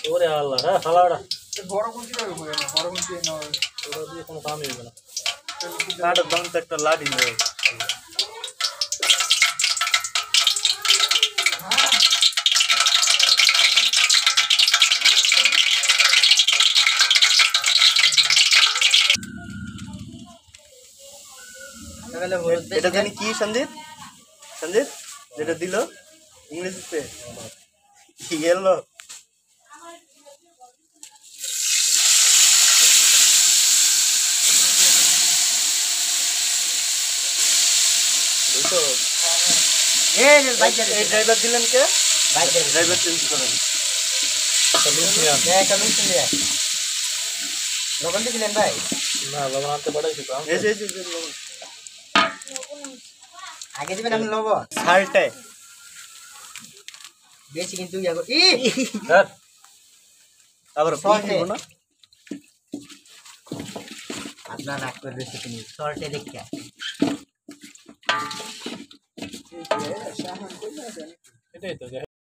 ওরে আল্লাহ হ্যাঁ খালাড়া বড় কোন কিভাবে হবে না বড় কোন কি না ওরা দিয়ে কোনো কামই হবে না কাটার দাম তো একটা লাঠি নেই এটা জানি কি সন্দীপ সন্দীপ যেটা দিল ইংরেজিতে ইয়েলো এই ড্রাইভার দিলেন কে ড্রাইভার চেঞ্জ করেন লবণ দিলেন ভাই না লবণ আনতে পাঠাইছি তো এই যে আগে দিবেন আপনি লবণ সাল্টে বেশি কিন্তু হ্যাঁ আবার Salt দিব না আপনার রাগ করে বেশি কিনি সল্টে দেখে এটাই তো